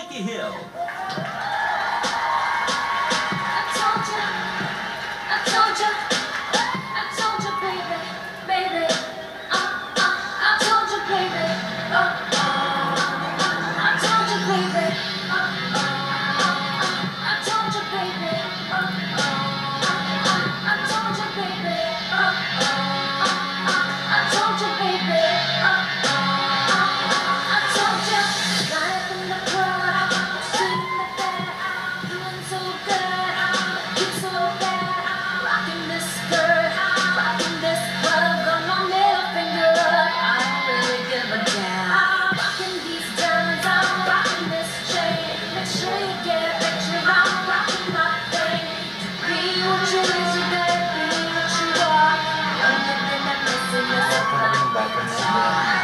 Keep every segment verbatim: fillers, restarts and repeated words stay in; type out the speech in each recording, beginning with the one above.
Becky Hill. I told you, I told you, I told you, baby, baby. Uh, uh, I told you, baby. Uh, uh, I told you, baby. Uh, uh, I told you, baby. Uh, uh, I told you, baby. Uh, uh, I told you, baby. Uh, uh, I told you. Life in the club, sitting there, feeling so good, looking so bad, rocking this skirt, rocking this club, got my middle finger up. I don't really give a damn. I'm rocking these diamonds, I'm rocking this chain. Make sure you get a picture. I'm rocking my thing. To be what you is, you gotta be what you are. The only thing I'm missing is a fucking star.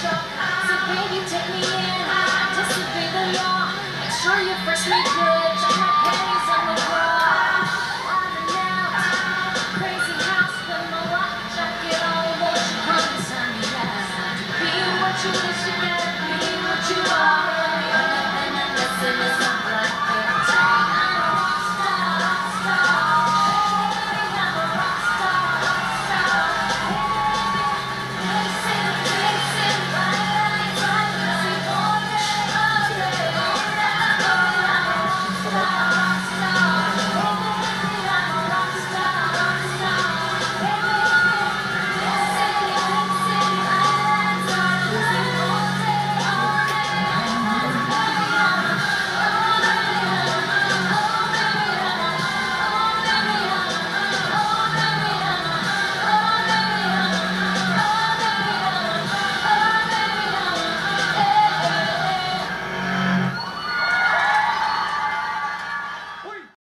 Take me in, anticipate the law. Make sure you fresh me good.